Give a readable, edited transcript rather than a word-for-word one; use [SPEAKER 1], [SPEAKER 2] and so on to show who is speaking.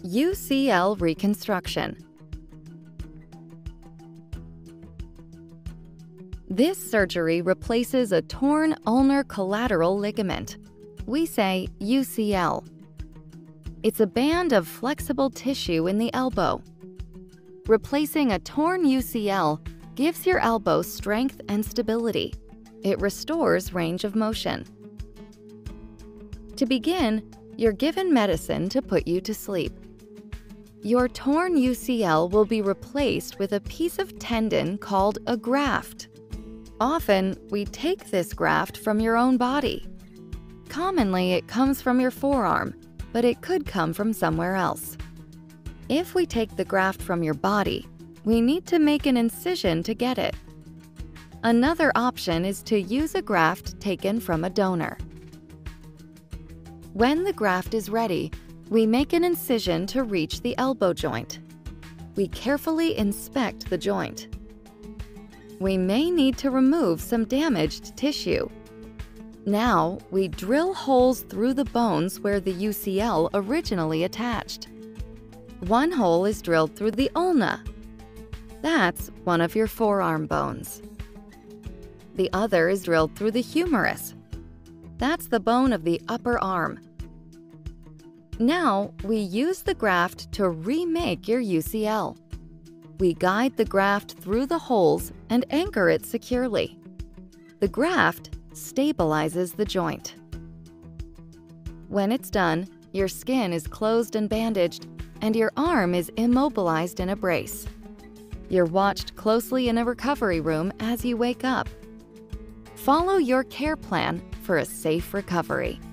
[SPEAKER 1] UCL reconstruction. This surgery replaces a torn ulnar collateral ligament. We say UCL. It's a band of flexible tissue in the elbow. Replacing a torn UCL gives your elbow strength and stability. It restores range of motion. To begin, you're given medicine to put you to sleep. Your torn UCL will be replaced with a piece of tendon called a graft. Often, we take this graft from your own body. Commonly, it comes from your forearm, but it could come from somewhere else. If we take the graft from your body, we need to make an incision to get it. Another option is to use a graft taken from a donor. When the graft is ready, we make an incision to reach the elbow joint. We carefully inspect the joint. We may need to remove some damaged tissue. Now, we drill holes through the bones where the UCL originally attached. One hole is drilled through the ulna. That's one of your forearm bones. The other is drilled through the humerus. That's the bone of the upper arm. Now, we use the graft to remake your UCL. We guide the graft through the holes and anchor it securely. The graft stabilizes the joint. When it's done, your skin is closed and bandaged, and your arm is immobilized in a brace. You're watched closely in a recovery room as you wake up. Follow your care plan for a safe recovery.